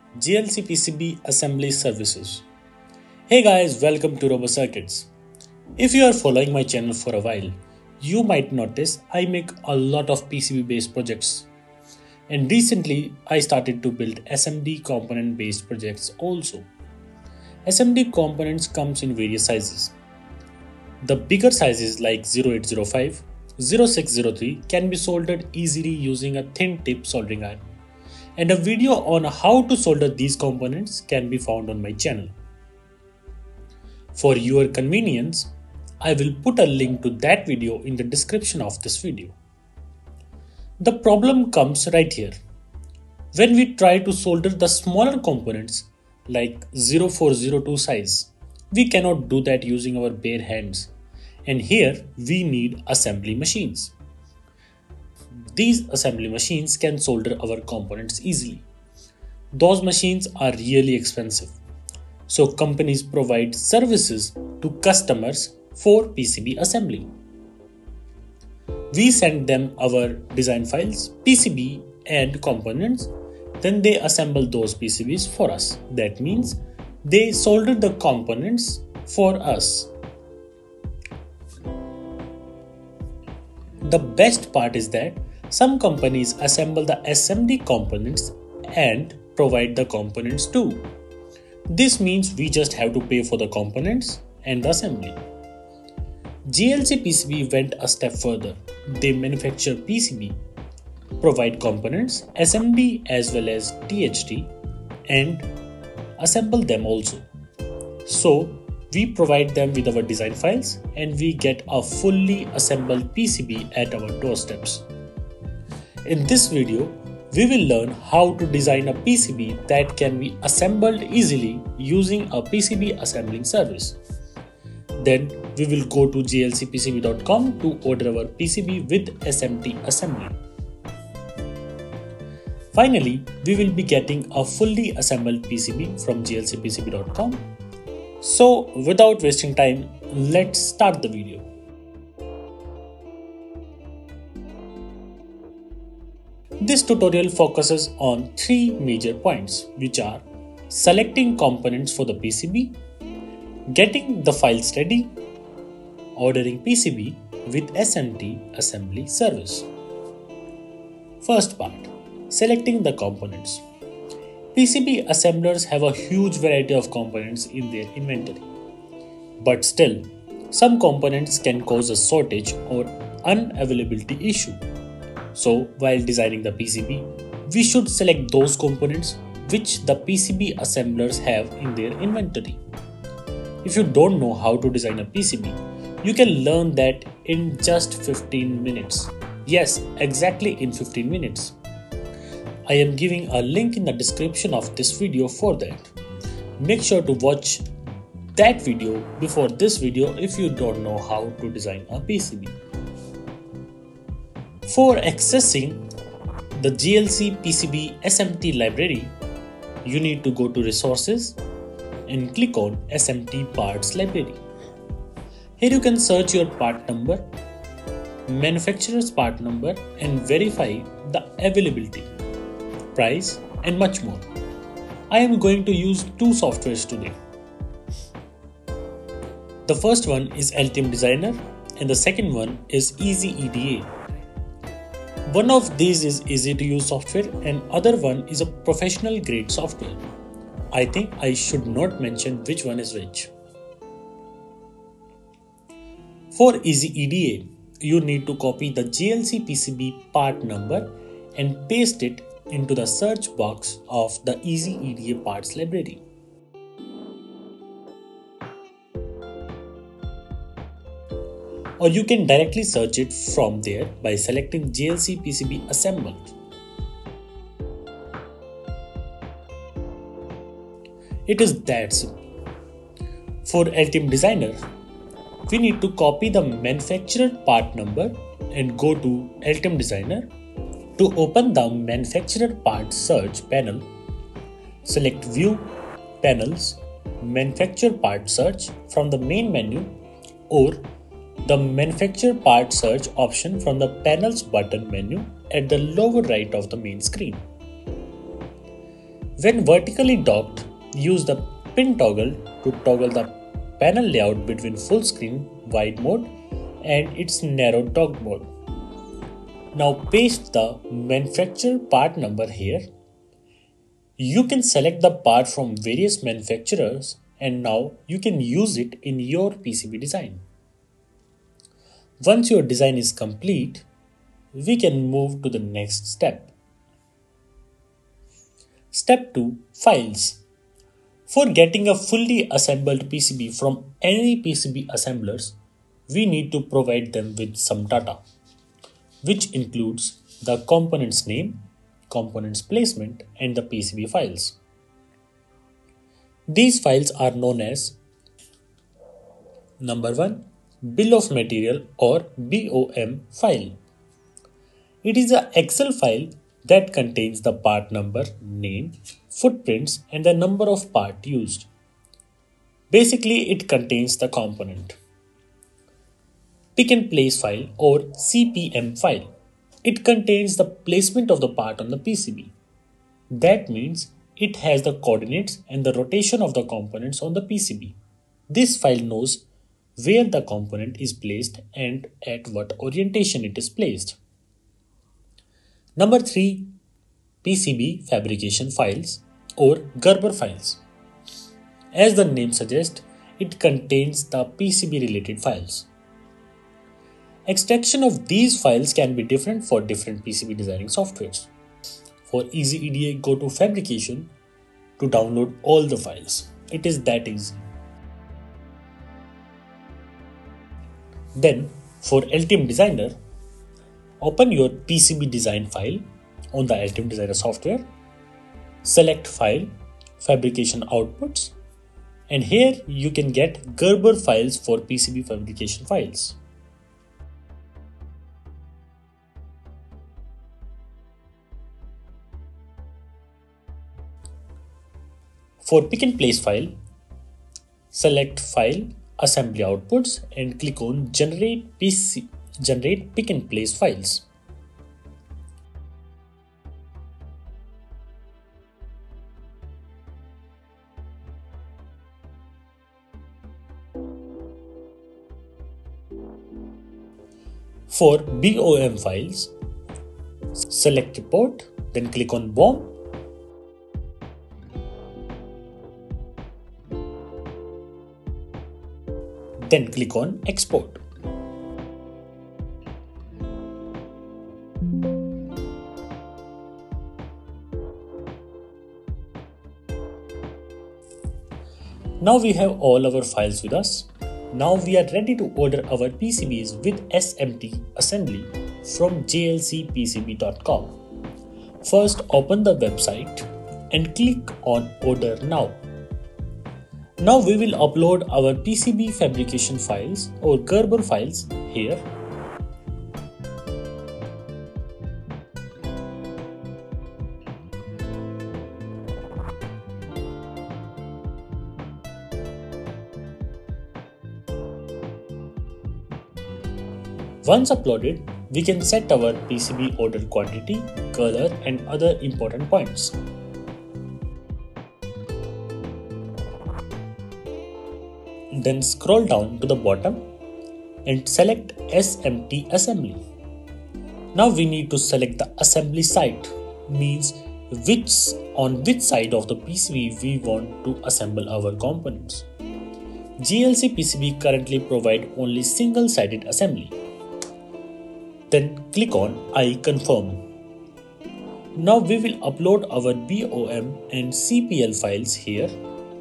GLC PCB Assembly Services. Hey guys, welcome to RoboCircuits. If you are following my channel for a while, you might notice I make a lot of PCB based projects. And recently I started to build SMD component based projects also. SMD components comes in various sizes. The bigger sizes like 0805, 0603 can be soldered easily using a thin tip soldering iron. And a video on how to solder these components can be found on my channel. For your convenience, I will put a link to that video in the description of this video. The problem comes right here. When we try to solder the smaller components like 0402 size, we cannot do that using our bare hands. And here we need assembly machines. These assembly machines can solder our components easily. Those machines are really expensive. So companies provide services to customers for PCB assembly. We send them our design files, PCB and components. Then they assemble those PCBs for us. That means they solder the components for us. The best part is that some companies assemble the SMD components and provide the components too. This means we just have to pay for the components and the assembly. GLC PCB went a step further. They manufacture PCB, provide components, SMD as well as THT, and assemble them also. So we provide them with our design files and we get a fully assembled PCB at our doorsteps. In this video, we will learn how to design a PCB that can be assembled easily using a PCB assembling service. Then we will go to glcpcb.com to order our PCB with SMT assembly. Finally, we will be getting a fully assembled PCB from glcpcb.com. So without wasting time, let's start the video. This tutorial focuses on three major points, which are selecting components for the PCB, getting the files ready, ordering PCB with SMT assembly service. First part, selecting the components. PCB assemblers have a huge variety of components in their inventory. But still, some components can cause a shortage or unavailability issue. So, while designing the PCB, we should select those components which the PCB assemblers have in their inventory. If you don't know how to design a PCB, you can learn that in just 15 minutes. Yes, exactly in 15 minutes. I am giving a link in the description of this video for that. Make sure to watch that video before this video if you don't know how to design a PCB. For accessing the GLC PCB SMT library, you need to go to Resources and click on SMT Parts Library. Here you can search your part number, manufacturer's part number and verify the availability, price and much more. I am going to use two softwares today. The first one is Altium Designer and the second one is Easy EDA. One of these is easy to use software and other one is a professional grade software. I think I should not mention which one is which. For Easy EDA, you need to copy the GLC PCB part number and paste it into the search box of the Easy EDA parts library. Or you can directly search it from there by selecting GLC PCB assembled. It is that simple. For Altium Designer, we need to copy the manufacturer part number and go to Altium Designer. To open the manufacturer part search panel, select View, Panels, Manufacturer Part Search from the main menu or the Manufacturer Part Search option from the Panels button menu at the lower right of the main screen. When vertically docked, use the pin toggle to toggle the panel layout between full screen wide mode and its narrow dock mode. Now paste the manufacturer part number here. You can select the part from various manufacturers and now you can use it in your PCB design. Once your design is complete, we can move to the next step. Step 2. Files. For getting a fully assembled PCB from any PCB assemblers, we need to provide them with some data, which includes the component's name, component's placement, and the PCB files. These files are known as number 1. Bill of Material or BOM file. It is an Excel file that contains the part number, name, footprints, and the number of parts used. Basically, it contains the component. Pick and place file or CPM file. It contains the placement of the part on the PCB. That means it has the coordinates and the rotation of the components on the PCB. This file knows where the component is placed and at what orientation it is placed. Number 3. PCB fabrication files or Gerber files. As the name suggests, it contains the PCB related files. Extraction of these files can be different for different PCB designing softwares. For easy EDA, go to Fabrication to download all the files. It is that easy. Then, for Altium Designer, open your PCB design file on the Altium Designer software, select File, Fabrication Outputs, and here you can get Gerber files for PCB fabrication files. For pick and place file, select File, Assembly Outputs and click on Generate Pick and Place Files. For BOM files, select Report, then click on BOM. Then click on Export. Now we have all our files with us. Now we are ready to order our PCBs with SMT assembly from jlcpcb.com. First, open the website and click on Order Now. Now we will upload our PCB fabrication files or Gerber files here. Once uploaded, we can set our PCB order quantity, color and other important points. Then scroll down to the bottom and select SMT assembly. Now we need to select the assembly site, means on which side of the PCB we want to assemble our components. JLC PCB currently provide only single-sided assembly. Then click on I confirm. Now we will upload our BOM and CPL files here.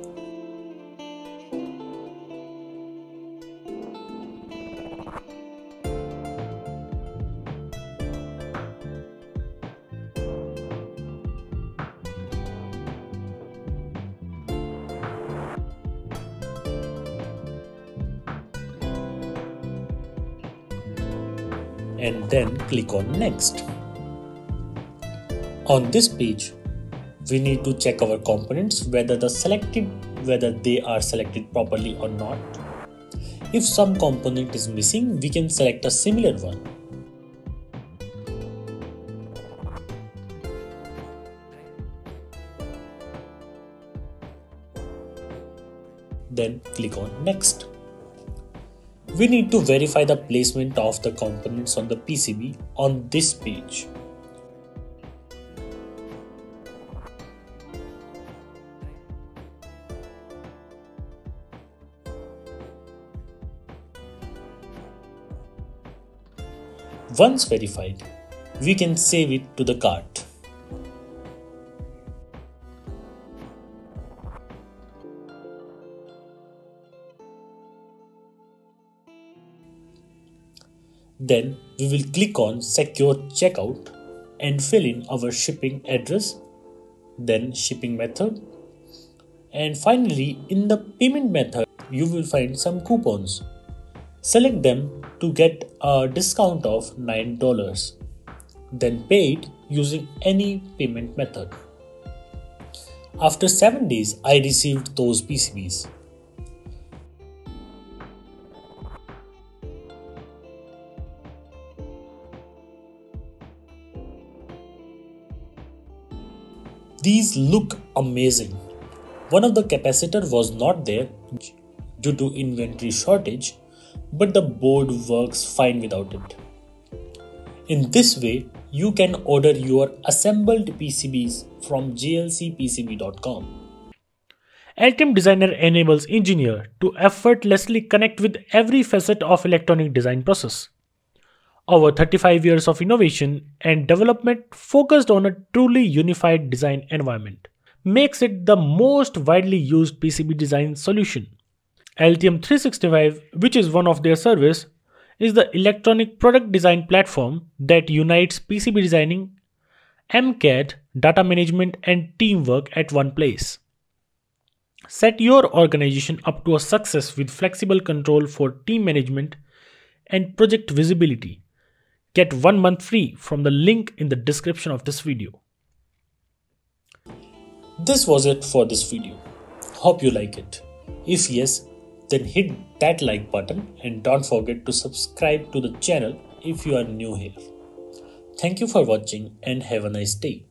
And then click on Next. On this page, we need to check our components whether they are selected properly or not. If some component is missing, we can select a similar one. then click on Next. We need to verify the placement of the components on the PCB on this page. Once verified, we can save it to the cart. Then we will click on Secure Checkout and fill in our shipping address, then shipping method, and finally in the payment method you will find some coupons. Select them to get a discount of $9. Then pay it using any payment method. After 7 days, I received those PCBs. These look amazing. One of the capacitor was not there due to inventory shortage, but the board works fine without it. In this way, you can order your assembled PCBs from glcpcb.com. Altium Designer enables engineers to effortlessly connect with every facet of electronic design process. Over 35 years of innovation and development focused on a truly unified design environment makes it the most widely used PCB design solution. Altium 365, which is one of their service, is the electronic product design platform that unites PCB designing, MCAD, data management and teamwork at one place. Set your organization up to a success with flexible control for team management and project visibility. Get 1 month free from the link in the description of this video. This was it for this video. Hope you like it. If yes, then hit that like button and don't forget to subscribe to the channel if you are new here. Thank you for watching and have a nice day.